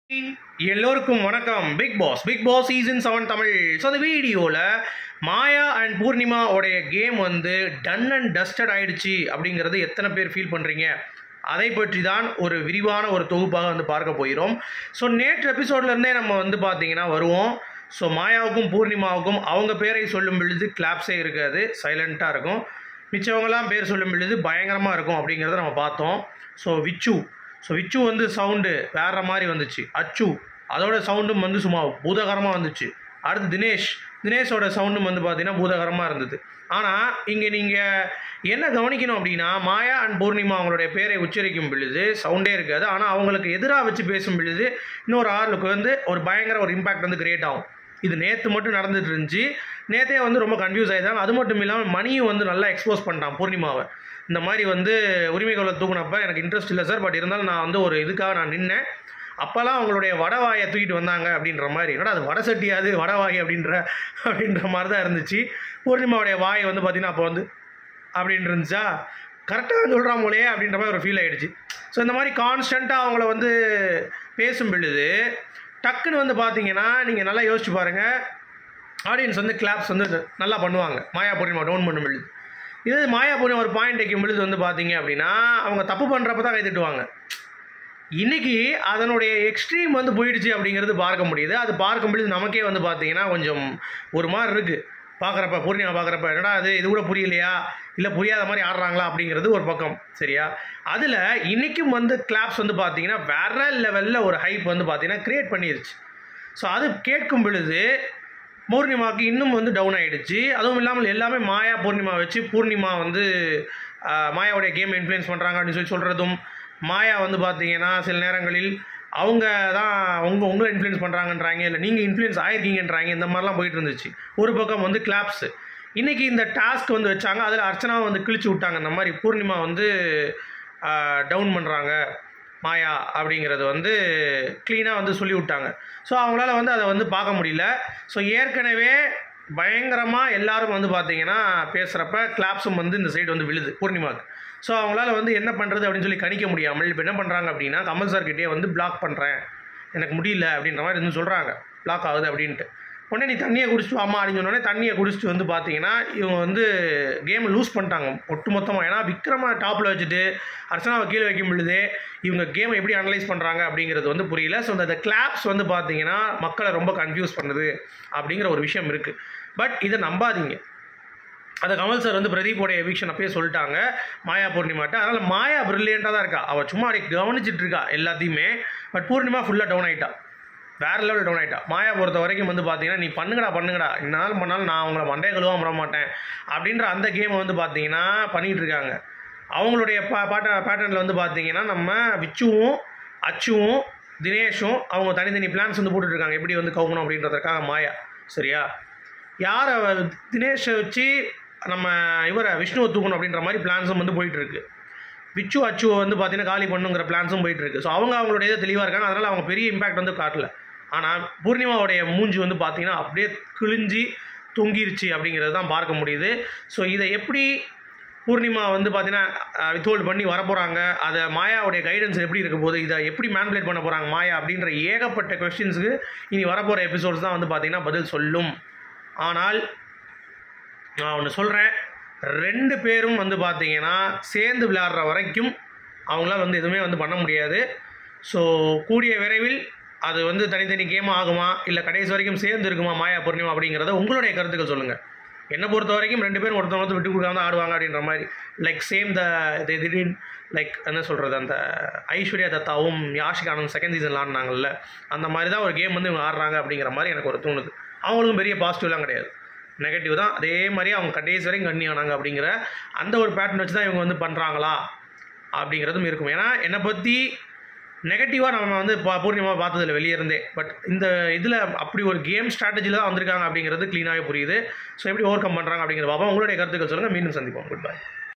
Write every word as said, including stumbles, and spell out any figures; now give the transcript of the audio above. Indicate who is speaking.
Speaker 1: எல்லோருக்கும் வணக்கம். Bigg Boss Bigg Boss season seven Tamil. So அந்த வீடியோவில் மாயா அண்ட் பூர்ணிமா உடைய கேம் வந்து டன் அண்ட் டஸ்டட் ஆயிடுச்சு அப்படிங்கிறது எத்தனை பேர் ஃபீல் பண்ணுறீங்க? அதை பற்றி தான் ஒரு விரிவான ஒரு தொகுப்பாக வந்து பார்க்க போகிறோம். ஸோ நேற்று எபிசோட்லேருந்தே நம்ம வந்து பார்த்தீங்கன்னா வருவோம். ஸோ மாயாவுக்கும் பூர்ணிமாவுக்கும் அவங்க பேரை சொல்லும் பொழுது கிளாப்ஸே இருக்காது, சைலண்ட்டாக இருக்கும். மிச்சவங்களாம் பேர் சொல்லும் பொழுது பயங்கரமாக இருக்கும் அப்படிங்கிறத நம்ம பார்த்தோம். ஸோ விச்சு ஸோ விச்சு வந்து சவுண்டு வேறு மாதிரி வந்துச்சு. அச்சு அதோட சவுண்டும் வந்து சும்மா பூதகரமாக வந்துச்சு. அடுத்து தினேஷ் தினேஷோட சவுண்டும் வந்து பார்த்திங்கன்னா பூதகரமாக இருந்தது. ஆனால் இங்கே நீங்கள் என்ன கவனிக்கணும் அப்படின்னா, மாயா அண்ட் பூர்ணிமா அவங்களுடைய பேரை உச்சரிக்கும் பொழுது சவுண்டே இருக்காது. ஆனால் அவங்களுக்கு எதிராக வச்சு பேசும் பொழுது இன்னொரு ஆளுக்கு வந்து ஒரு பயங்கர ஒரு இம்பேக்ட் வந்து கிரியேட் ஆகும். இது நேற்று மட்டும் நடந்துட்டு இருந்துச்சு. நேற்றே வந்து ரொம்ப கன்ஃபியூஸ் ஆகிதான். அது மட்டும் இல்லாமல் மணியும் வந்து நல்லா எக்ஸ்போஸ் பண்ணிட்டான் பூர்ணிமாவை. இந்த மாதிரி வந்து உரிமைகளை தூக்குனப்போ எனக்கு இன்ட்ரெஸ்ட் இல்லை சார், பட் இருந்தாலும் நான் வந்து ஒரு இதுக்காக நான் நின்னேன். அப்போல்லாம் அவங்களுடைய வடவாயை தூக்கிட்டு வந்தாங்க அப்படின்ற மாதிரி. என்னடா அது வடை சட்டியாது வடவாய் அப்படின்ற அப்படின்ற மாதிரி தான் இருந்துச்சு. பூர்ணிமாவுடைய வாயை வந்து பார்த்திங்கன்னா அப்போ வந்து அப்படின்னு இருந்துச்சா, கரெக்டாக சொல்கிறான் போலையே அப்படின்ற மாதிரி ஒரு ஃபீல் ஆகிடுச்சு. ஸோ இந்த மாதிரி கான்ஸ்டண்ட்டாக அவங்கள வந்து பேசும் பொழுது டக்குன்னு வந்து பார்த்தீங்கன்னா நீங்கள் நல்லா யோசிச்சு பாருங்கள், ஆடியன்ஸ் வந்து கிளாப்ஸ் வந்து நல்லா பண்ணுவாங்க மாயா பூர்ணிமா டவுன் பண்ணும் பொழுது. இது மாயா பூர்ணிமா ஒரு பாயிண்ட் வைக்கும் பொழுது வந்து பார்த்தீங்க அப்படின்னா அவங்க தப்பு பண்ணுறப்ப தான் கை தட்டுவாங்க. இன்றைக்கி அதனுடைய எக்ஸ்ட்ரீம் வந்து போயிடுச்சு அப்படிங்கிறது பார்க்க முடியுது. அது பார்க்கும் பொழுது நமக்கே வந்து பார்த்தீங்கன்னா கொஞ்சம் ஒரு மாதிரி இருக்குது பார்க்குறப்ப. பூர்ணிமா பார்க்குறப்ப என்னடா அது இது கூட புரியலையா, இல்லை புரியாத மாதிரி ஆடுறாங்களா அப்படிங்கிறது ஒரு பக்கம். சரியா? அதில் இன்றைக்கும் வந்து கிளாப்ஸ் வந்து பார்த்தீங்கன்னா வேற லெவலில் ஒரு ஹைப் வந்து பார்த்தீங்கன்னா க்ரியேட் பண்ணிடுச்சு. ஸோ அது கேட்கும் பொழுது பூர்ணிமாவுக்கு இன்னும் வந்து டவுன் ஆகிடுச்சு. அதுவும் இல்லாமல் எல்லாமே மாயா பூர்ணிமா வச்சு பூர்ணிமா வந்து மாயாவுடைய கேம் இன்ஃப்ளூயன்ஸ் பண்ணுறாங்க அப்படின்னு சொல்லி சொல்கிறதும், மாயா வந்து பார்த்தீங்கன்னா சில நேரங்களில் அவங்க தான் உங்கள் உங்களை இன்ஃப்ளூயன்ஸ் பண்ணுறாங்கன்றாங்க, இல்லை நீங்கள் இன்ஃப்ளூயன்ஸ் ஆகிருக்கீங்கன்றாங்க. இந்த மாதிரிலாம் போயிட்டு இருந்துச்சு. ஒரு பக்கம் வந்து கிளாப்ஸு. இன்றைக்கி இந்த டாஸ்க் வந்து வச்சாங்க, அதில் அர்ச்சனாவை வந்து கிழிச்சு விட்டாங்க. இந்த மாதிரி பூர்ணிமா வந்து டவுன் பண்ணுறாங்க மாயா அப்படிங்கிறது வந்து க்ளீனாக வந்து சொல்லி விட்டாங்க. ஸோ அவங்களால வந்து அதை வந்து பார்க்க முடியல. ஸோ ஏற்கனவே பயங்கரமாக எல்லோரும் வந்து பார்த்திங்கன்னா பேசுகிறப்ப கிளாப்ஸும் வந்து இந்த சைடு வந்து விழுது பூர்ணிமாவுக்கு. ஸோ அவங்களால வந்து என்ன பண்ணுறது அப்படின்னு சொல்லி கணிக்க முடியாமல் இப்போ என்ன பண்ணுறாங்க அப்படின்னா, கமல் சார்கிட்டே வந்து பிளாக் பண்ணுறேன், எனக்கு முடியல அப்படின்ற மாதிரி வந்து சொல்கிறாங்க, பிளாக் ஆகுது அப்படின்ட்டு. உடனே நீ தண்ணியை குடிச்சிட்டு வாமா அப்படின்னு சொன்னோடனே தண்ணியை குடிச்சிட்டு வந்து பார்த்தீங்கன்னா இவங்க வந்து கேமை லூஸ் பண்ணிட்டாங்க ஒட்டு மொத்தமாக. ஏன்னா விக்ரமா டாப்பில் வச்சுட்டு அர்ச்சனாவை கீழே வைக்கும் பொழுதே இவங்க கேமை எப்படி அனலைஸ் பண்ணுறாங்க அப்படிங்கிறது வந்து புரியல. ஸோ அந்த கிளாப்ஸ் வந்து பார்த்தீங்கன்னா மக்களை ரொம்ப கன்ஃபியூஸ் பண்ணுது அப்படிங்கிற ஒரு விஷயம் இருக்குது. பட் இதை நம்பாதீங்க. அதை கமல் சார் வந்து பிரதீப்போடைய எவிக்ஷன் அப்பயே சொல்லிட்டாங்க மாயா பூர்ணிமாட்ட. அதனால் மாயா ப்ரில்லியண்ட்டாக தான் இருக்கா, அவள் சும்மா அப்படி கவனிச்சிட்டு இருக்கா எல்லாத்தையுமே. பட் பூர்ணிமா ஃபுல்லாக டவுன் ஆகிட்டா, வேறு லெவல் டவுன் ஆகிட்டா. மாயா பொறுத்த வரைக்கும் வந்து பார்த்தீங்கன்னா நீ பண்ணுங்கடா பண்ணுங்கடா என்னாலும் பண்ணாலும் நான் அவங்கள மண்டைய கழுவாம விட மாட்டேன் அப்படின்ற அந்த கேமை வந்து பார்த்தீங்கன்னா பண்ணிகிட்டு இருக்காங்க. அவங்களுடைய பா பாட்ட பேட்டர்னில் வந்து பார்த்தீங்கன்னா நம்ம விச்சுவும் அச்சுவும் தினேஷும் அவங்க தனித்தனி பிளான்ஸ் வந்து போட்டுட்ருக்காங்க எப்படி வந்து கவுக்கணும் அப்படின்றதுக்காக மாயா. சரியா? யாரை தினேஷை வச்சு நம்ம இவரை விஷ்ணுவை தூக்கணும் அப்படின்ற மாதிரி பிளான்ஸும் வந்து போயிட்டுருக்கு. விச்சு அச்சுவை வந்து பார்த்தீங்கன்னா காலி பண்ணுங்கிற பிளான்ஸும் போயிட்டுருக்கு. ஸோ அவங்க அவங்களுடைய இதை தெளிவாக இருக்காங்க. அதனால் அவங்க பெரிய இம்பேக்ட் வந்து காட்டல. ஆனால் பூர்ணிமாவுடைய மூஞ்சி வந்து பார்த்தீங்கன்னா அப்படியே கிழிஞ்சி தொங்கிருச்சு அப்படிங்கிறது தான் பார்க்க முடியுது. ஸோ இதை எப்படி பூர்ணிமா வந்து பார்த்தீங்கன்னா வித்ஹோல்ட் பண்ணி வரப்போகிறாங்க, அதை மாயாவுடைய கைடன்ஸ் எப்படி இருக்க போகுது, இதை எப்படி மேனிபுலேட் பண்ண போகிறாங்க மாயா அப்படின்ற ஏகப்பட்ட கொஸ்டின்ஸுக்கு இனி வரப்போகிற எபிசோட்ஸ் தான் வந்து பார்த்திங்கன்னா பதில் சொல்லும். ஆனால் நான் ஒன்று சொல்கிறேன், ரெண்டு பேரும் வந்து பார்த்தீங்கன்னா சேர்ந்து விளையாடுற வரைக்கும் அவங்களால வந்து எதுவுமே வந்து பண்ண முடியாது. ஸோ கூடிய விரைவில் அது வந்து தனித்தனி கேம் ஆகுமா, இல்லை கடைசி வரைக்கும் சேர்ந்து இருக்குமா மாயா பூர்ணிமா அப்படிங்கிறத உங்களுடைய கருத்துக்கள் சொல்லுங்கள். என்னை பொறுத்த வரைக்கும் ரெண்டு பேரும் ஒருத்தவங்க விட்டு கொடுக்காம தான் ஆடுவாங்க அப்படின்ற மாதிரி. லைக் சேம் த திடீர் லைக் என்ன சொல்கிறது, அந்த ஐஸ்வர்யா தத்தாவும் யாஷிகானும் செகண்ட் சீசனில் ஆடினாங்கல்ல, அந்த மாதிரி தான் ஒரு கேம் வந்து இவங்க ஆடுறாங்க அப்படிங்கிற மாதிரி எனக்கு ஒரு தோணுது. அவங்களுக்கும் பெரிய பாசிட்டிவ்லாம் கிடையாது, நெகட்டிவ் தான். அதே மாதிரி அவங்க கடைசி வரைக்கும் கண்ணி ஆனாங்க அப்படிங்கிற அந்த ஒரு பேட்டர்ன் வச்சு தான் இவங்க வந்து பண்ணுறாங்களா அப்படிங்கிறதும் இருக்கும். ஏன்னா என்னை பற்றி நெகட்டிவாக நம்ம வந்து பூர்ணிமா பார்த்ததில்ல வெளியே இருந்தே. பட் இந்த இதில் அப்படி ஒரு கேம் ஸ்ட்ராட்டஜியில் தான் வந்திருக்காங்க அப்படிங்கிறது க்ளீனாகவே புரியுது. ஸோ எப்படி ஓவர் கம் பண்ணுறாங்க அப்படிங்கிற பாப்பா. உங்களுடைய கருத்துக்கள் சொல்லுங்கள். மீண்டும் சந்திப்போம். Good bye.